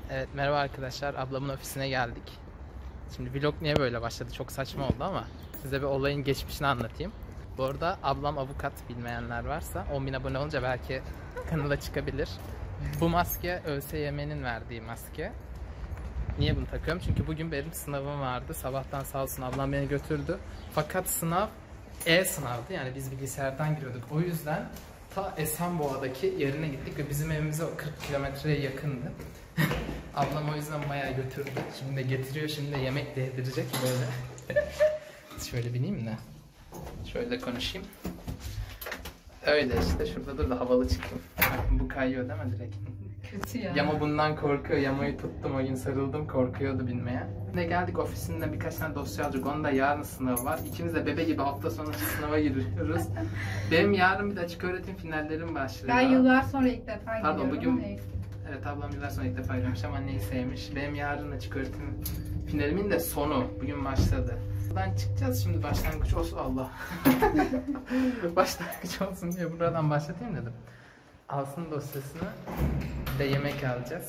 Evet, merhaba arkadaşlar. Ablamın ofisine geldik. Şimdi vlog niye böyle başladı? Çok saçma oldu ama size bir olayın geçmişini anlatayım. Bu arada ablam avukat, bilmeyenler varsa 10.000 abone olunca belki kanala çıkabilir. Bu maske ÖSYM'nin verdiği maske. Niye bunu takıyorum? Çünkü bugün benim sınavım vardı. Sabahtan sağ olsun ablam beni götürdü. Fakat sınav e-sınavdı. Yani biz bilgisayardan giriyorduk. O yüzden ta Esenboğa'daki yerine gittik ve bizim evimize 40 kilometreye yakındı. Ablam o yüzden bayağı götürdü. Şimdi de getiriyor, şimdi de yemek de yedirecek böyle. Şöyle bineyim de. Şöyle konuşayım. Öyle işte, şurada dur da havalı çıkayım. Bu kayıyor değil mi direkt? Kötü ya. Yama bundan korkuyor. Yamayı tuttum, o gün sarıldım, korkuyordu binmeye. Ne geldik, ofisinde birkaç tane dosya alacak. Onun da yarın sınavı var. İkimiz de bebe gibi hafta sonu sınava giriyoruz. Benim yarın bir de açık öğretim finallerim başlıyor. Ben yıllar sonra ilk defa Pardon, gidiyorum. bugün evet, ablam yıllar sonra ilk defa yürümüş ama anneyi sevmiş. Benim yarın açık öğretim finalimin de sonu. Bugün başladı. Buradan çıkacağız şimdi, başlangıç olsun Allah. Başlangıç olsun diye buradan başlatayım dedim. Alsın dosyasını de yemek alacağız.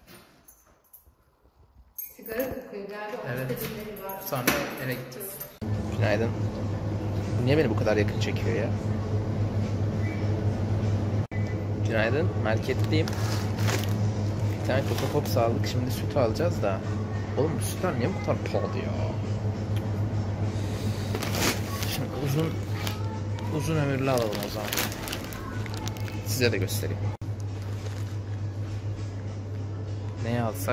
Sigara kokuyor galiba. Evet. Sonra eve gideceğiz. Günaydın. Niye beni bu kadar yakın çekiyor ya? Günaydın. Marketteyim. Bir tane Coco Pops aldık. Şimdi süt alacağız da. Oğlum bu sütler niye bu kadar pahalı ya? Şimdi uzun ömürlü alalım o zaman. Size de göstereyim. Neyi alsak?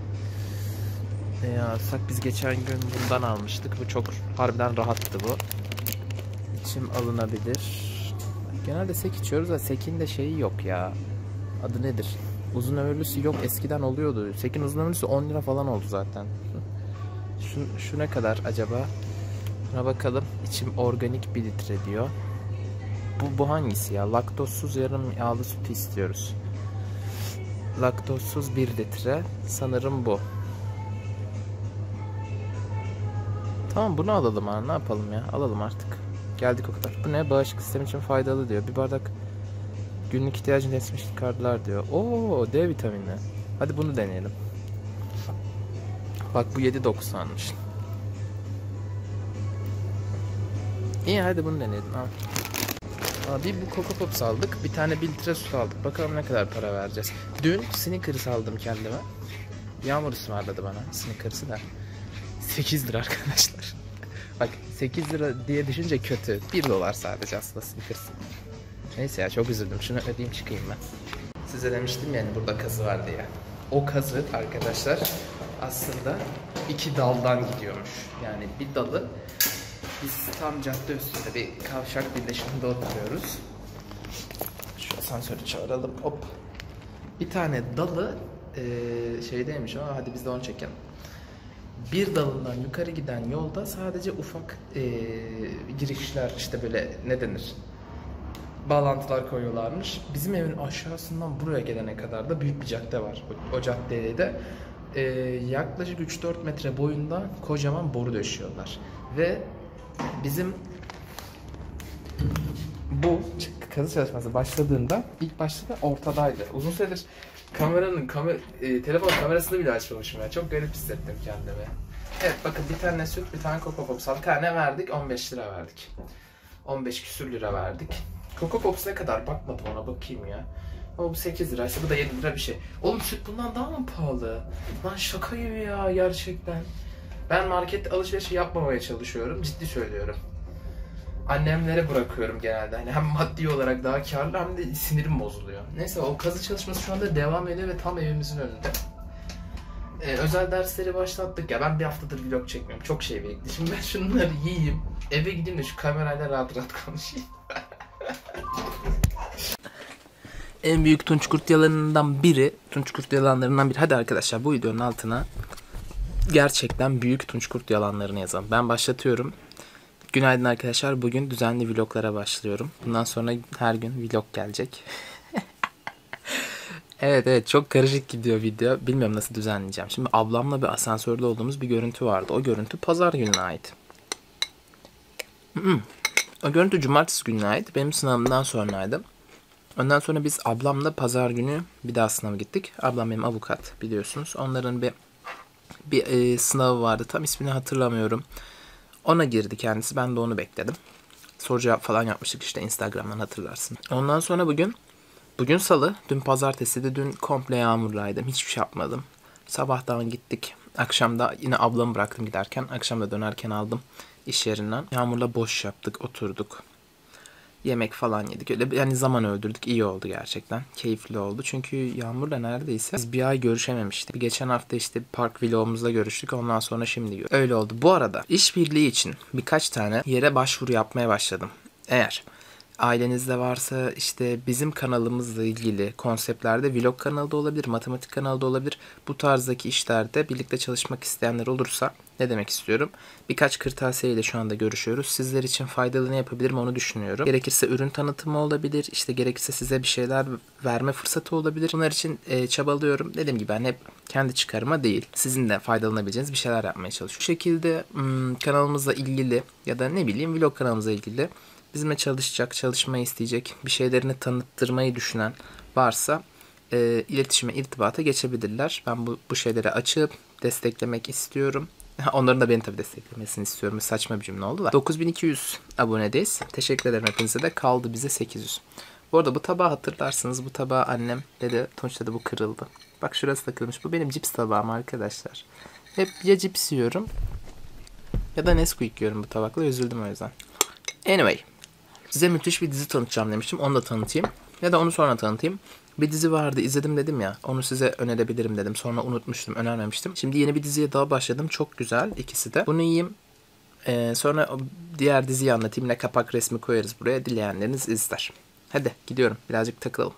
Biz geçen gün bundan almıştık. Bu çok harbiden rahattı bu. İçim alınabilir. Genelde sek içiyoruz da sekin de şeyi yok ya. Adı nedir? Uzun ömürlüsü yok. Eskiden oluyordu. Sekin uzun ömürlüsü 10 lira falan oldu zaten. Şu ne kadar acaba? Buna bakalım. İçim organik 1 litre diyor. Bu hangisi ya? Laktozsuz yarım yağlı sütü istiyoruz. Laktozsuz 1 litre. Sanırım bu. Tamam, bunu alalım ha. Ne yapalım ya? Alalım artık. Geldik o kadar. Bu ne? Bağışıklık sistemi için faydalı diyor. Bir bardak günlük ihtiyacını etmiş çıkardılar diyor. Oo, D vitamini. Hadi bunu deneyelim. Bak bu 7.90'mış. İyi, hadi bunu deneyelim. Bir bu Coco Pops aldık. Bir tane 1 litre süt aldık. Bakalım ne kadar para vereceğiz. Dün Snickers aldım kendime. Yağmur ısmarladı bana Snickers'ı da. 8 lira arkadaşlar. Bak 8 lira diye düşünce kötü. 1 dolar sadece aslında Snickers. Neyse ya, çok üzüldüm. Şunu ödeyeyim çıkayım ben. Size demiştim yani burada kazı var diye. O kazı arkadaşlar aslında 2 daldan gidiyormuş. Yani bir dalı, biz tam cadde üstünde bir kavşak birleşiminde oturuyoruz. Şu asansörü çağıralım, hop. Bir tane dalı şeydeymiş ama hadi biz de onu çekelim. Bir dalından yukarı giden yolda sadece ufak girişler, işte böyle ne denir, bağlantılar koyuyorlarmış. Bizim evin aşağısından buraya gelene kadar da büyük bir cadde var. O caddeye de yaklaşık 3-4 metre boyunda kocaman boru döşüyorlar. Ve bizim bu kazı çalışması başladığında ilk başta da ortadaydı. Uzun süredir telefon kamerasını bile açmamışım ya. Çok garip hissettim kendimi. Evet, bakın bir tane süt, bir tane Coco Pops aldık. Ne verdik? 15 lira verdik. 15 küsür lira verdik. Coco Pops ne kadar? Bakmadım ona, bakayım ya. Ama bu 8 liraysa bu da 7 lira bir şey. Oğlum süt bundan daha mı pahalı? Lan şaka gibi ya gerçekten. Ben markette alışveriş yapmamaya çalışıyorum. Ciddi söylüyorum. Annemlere bırakıyorum genelde. Hani hem maddi olarak daha karlı hem de sinirim bozuluyor. Neyse, o kazı çalışması şu anda devam ediyor ve tam evimizin önünde. Özel dersleri başlattık ya, ben bir haftadır vlog çekmiyorum. Çok şey birikti. Şimdi ben şunları yiyeyim. Eve gideyim de şu kamerayla rahat konuşayım. En büyük tunç kurt yalanlarından biri. Hadi arkadaşlar, bu videonun altına gerçekten büyük tunç kurt yalanlarını yazalım. Ben başlatıyorum. Günaydın arkadaşlar. Bugün düzenli vloglara başlıyorum. Bundan sonra her gün vlog gelecek. Evet, çok karışık gidiyor video. Bilmiyorum nasıl düzenleyeceğim. Şimdi ablamla bir asansörde olduğumuz bir görüntü vardı. O görüntü pazar gününe ait. O görüntü cumartesi gününe ait. Benim sınavımdan sonraydı. Ondan sonra biz ablamla pazar günü bir daha sınava gittik. Ablam benim avukat biliyorsunuz. Onların bir sınavı vardı. Tam ismini hatırlamıyorum. Ona girdi kendisi. Ben de onu bekledim. Soru cevap falan yapmıştık işte Instagram'dan hatırlarsın. Ondan sonra bugün salı, dün pazartesiydi. Dün komple yağmurlaydım. Hiçbir şey yapmadım. Sabahtan gittik. Akşamda yine ablamı bıraktım giderken. Akşamda dönerken aldım iş yerinden. Yağmurla boş yaptık, oturduk. Yemek falan yedik. Öyle yani zaman öldürdük. İyi oldu gerçekten. Keyifli oldu. Çünkü Yağmur'la neredeyse biz bir ay görüşememiştik. Geçen hafta işte park vlogumuzda görüştük. Ondan sonra şimdi görüştük. Öyle oldu. Bu arada işbirliği için birkaç tane yere başvuru yapmaya başladım. Eğer ailenizde varsa işte bizim kanalımızla ilgili konseptlerde vlog kanalı da olabilir, matematik kanalı da olabilir. Bu tarzdaki işlerde birlikte çalışmak isteyenler olursa ne demek istiyorum? Birkaç kırtasiyeyle şu anda görüşüyoruz. Sizler için faydalı ne yapabilirim onu düşünüyorum. Gerekirse ürün tanıtımı olabilir. İşte gerekirse size bir şeyler verme fırsatı olabilir. Bunlar için çabalıyorum. Dediğim gibi ben hep kendi çıkarıma değil, sizin de faydalanabileceğiniz bir şeyler yapmaya çalışıyorum. Bu şekilde kanalımızla ilgili ya da ne bileyim vlog kanalımızla ilgili bizimle çalışacak, çalışmayı isteyecek, bir şeylerini tanıttırmayı düşünen varsa iletişime, irtibata geçebilirler. Ben bu şeyleri açıp desteklemek istiyorum. Onların da beni tabii desteklemesini istiyorum. Saçma bir cümle oldu da. 9200 abonedeyiz. Teşekkür ederim hepinize de. Kaldı bize 800. Bu arada bu tabağı hatırlarsınız. Bu tabağı annem dedi. Sonuçta da bu kırıldı. Bak şurası da kırılmış. Bu benim cips tabağım arkadaşlar. Hep ya cips yiyorum ya da Nesquik yiyorum bu tabakla. Üzüldüm o yüzden. Anyway. Size müthiş bir dizi tanıtacağım demiştim. Onu da tanıtayım. Ya da onu sonra tanıtayım. Bir dizi vardı izledim dedim ya. Onu size önerebilirim dedim. Sonra unutmuştum. Önermemiştim. Şimdi yeni bir diziye daha başladım. Çok güzel ikisi de. Bunu yiyeyim. Sonra diğer diziyi anlatayım. Ne kapak resmi koyarız buraya. Dileyenleriniz izler. Hadi gidiyorum. Birazcık takılalım.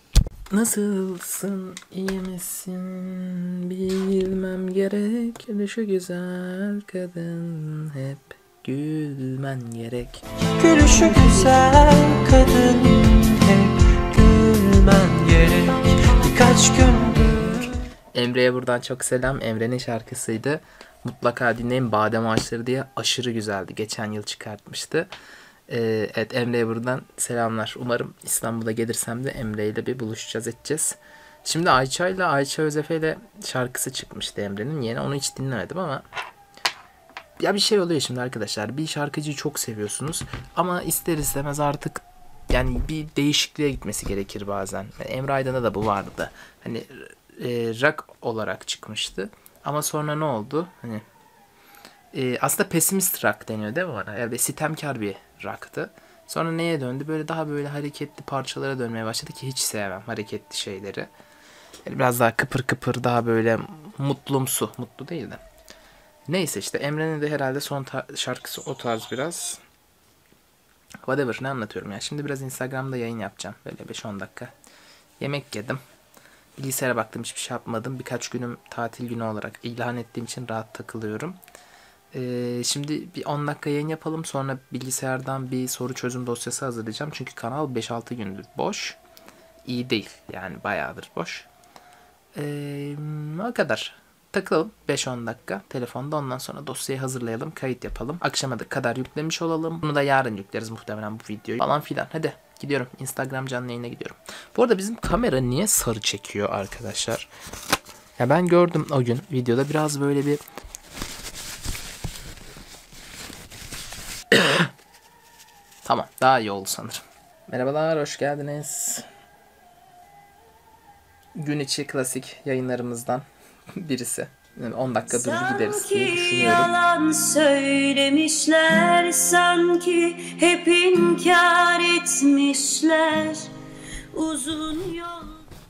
Nasılsın, iyi misin bilmem gerek. Şu güzel kadın hep gülmen gerek. Gülüşü güzel kadın hep gülmen gerek. Birkaç gündür. Emre'ye buradan çok selam. Emre'nin şarkısıydı. Mutlaka dinleyin. Badem Ağaçları diye aşırı güzeldi. Geçen yıl çıkartmıştı. Evet Emre'ye buradan selamlar. Umarım İstanbul'a gelirsem de Emre ile bir buluşacağız edeceğiz. Şimdi Ayça Özefe ile şarkısı çıkmıştı Emre'nin. Yeni onu hiç dinlemedim ama ya bir şey oluyor şimdi arkadaşlar. Bir şarkıcıyı çok seviyorsunuz ama ister istemez artık yani bir değişikliğe gitmesi gerekir bazen. Emre Aydın'da da bu vardı. Hani rock olarak çıkmıştı. Ama sonra ne oldu? Hani aslında pesimist rock deniyor değil mi ona? Yani sitemkar bir rock'tı. Sonra neye döndü? Böyle daha böyle hareketli parçalara dönmeye başladı ki hiç sevmem hareketli şeyleri. Yani biraz daha kıpır kıpır daha böyle mutlumsu. Mutlu değil de. Neyse işte Emre'nin de herhalde son şarkısı o tarz biraz. Whatever ne anlatıyorum ya. Şimdi biraz Instagram'da yayın yapacağım. Böyle 5-10 dakika. Yemek yedim. Bilgisayara baktım hiçbir şey yapmadım. Birkaç günüm tatil günü olarak ilan ettiğim için rahat takılıyorum. Şimdi bir 10 dakika yayın yapalım. Sonra bilgisayardan bir soru çözüm dosyası hazırlayacağım. Çünkü kanal 5-6 gündür boş. İyi değil. Yani bayağıdır boş. O kadar. Takılalım 5-10 dakika telefonda, ondan sonra dosyayı hazırlayalım, kayıt yapalım. Akşama da kadar yüklemiş olalım. Bunu da yarın yükleriz muhtemelen bu videoyu falan filan. Hadi gidiyorum, Instagram canlı yayına gidiyorum. Bu arada bizim kamera niye sarı çekiyor arkadaşlar? Ya ben gördüm o gün videoda biraz böyle bir tamam, daha iyi oldu sanırım. Merhabalar, hoş geldiniz. Gün içi klasik yayınlarımızdan birisi. Yani 10 dakika durur gideriz diye düşünüyorum. Yalan söylemişler, sanki hep inkar etmişler. Uzun yol.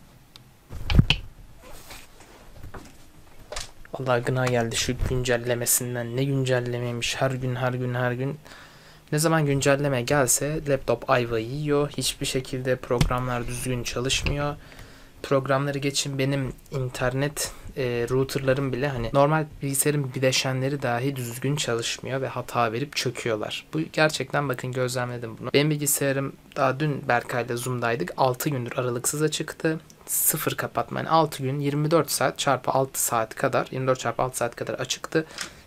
Vallahi gına geldi şu güncellemesinden. Ne güncellemeymiş, her gün. Ne zaman güncelleme gelse laptop ayvayı yiyor. Hiçbir şekilde programlar düzgün çalışmıyor. Programları geçin, benim internet routerlarım bile hani normal bilgisayarın bileşenleri dahi düzgün çalışmıyor ve hata verip çöküyorlar. Bu gerçekten, bakın gözlemledim bunu. Benim bilgisayarım daha dün Berkay'la Zoom'daydık. 6 gündür aralıksız açıktı. Sıfır kapatma. Yani 6 gün 24 saat çarpı 6 saat kadar, 24 çarpı 6 saat kadar açıktı.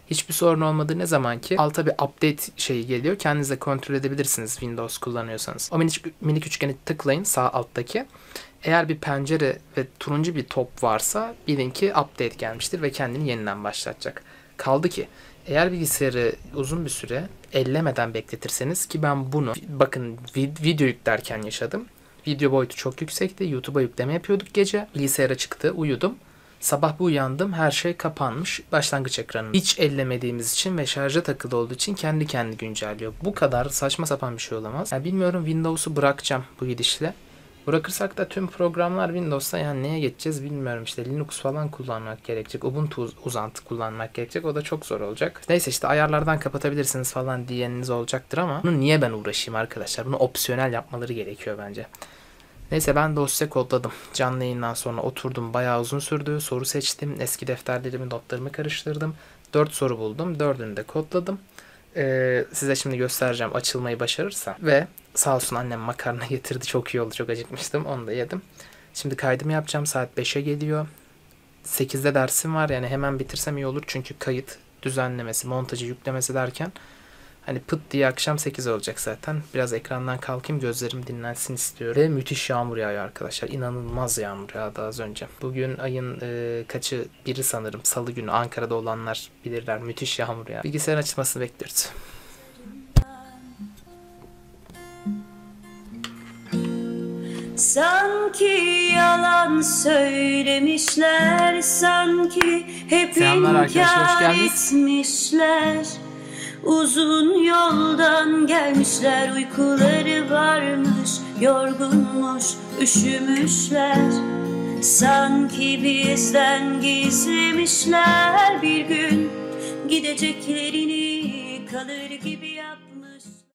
Hiçbir sorun olmadığı ne zaman ki alta bir update şeyi geliyor. Kendiniz de kontrol edebilirsiniz Windows kullanıyorsanız. O minik üçgeni tıklayın sağ alttaki. Eğer bir pencere ve turuncu bir top varsa bilin ki update gelmiştir ve kendini yeniden başlatacak. Kaldı ki eğer bilgisayarı uzun bir süre ellemeden bekletirseniz, ki ben bunu bakın video yüklerken yaşadım. Video boyutu çok yüksekti. YouTube'a yükleme yapıyorduk gece. Bilgisayara çıktı, uyudum. Sabah bir uyandım, her şey kapanmış. Başlangıç ekranı. Hiç ellemediğimiz için ve şarja takılı olduğu için kendi güncelliyor. Bu kadar saçma sapan bir şey olamaz. Yani bilmiyorum, Windows'u bırakacağım bu gidişle. Bırakırsak da tüm programlar Windows'ta, yani neye geçeceğiz bilmiyorum. İşte Linux falan kullanmak gerekecek. Ubuntu uzantı kullanmak gerekecek. O da çok zor olacak. Neyse işte ayarlardan kapatabilirsiniz falan diyeniniz olacaktır ama bunu niye ben uğraşayım arkadaşlar? Bunu opsiyonel yapmaları gerekiyor bence. Neyse ben dosya kodladım. Canlı yayından sonra oturdum. Bayağı uzun sürdü. Soru seçtim. Eski defterlerimi, notlarımı karıştırdım. 4 soru buldum. 4'ünü de kodladım. Size şimdi göstereceğim açılmayı başarırsa. Ve sağ olsun annem makarna getirdi. Çok iyi oldu. Çok acıkmıştım. Onu da yedim. Şimdi kaydımı yapacağım. Saat 5'e geliyor. 8'de dersim var. Yani hemen bitirsem iyi olur. Çünkü kayıt, düzenlemesi, montajı, yüklemesi derken hani pıt diye akşam 8 olacak zaten. Biraz ekrandan kalkayım, gözlerim dinlensin istiyorum. Ve müthiş yağmur yağıyor arkadaşlar. İnanılmaz yağmur yağdı az önce. Bugün ayın kaçı? 1'i sanırım. Salı günü. Ankara'da olanlar bilirler. Müthiş yağmur yağıyor. Bilgisayarın açılmasını bekliyoruz. Sanki yalan söylemişler, sanki hep inkar etmişler. Uzun yoldan gelmişler, uykuları varmış, yorgunmuş, üşümüşler. Sanki bizden gizlemişler bir gün gideceklerini, kalır gibi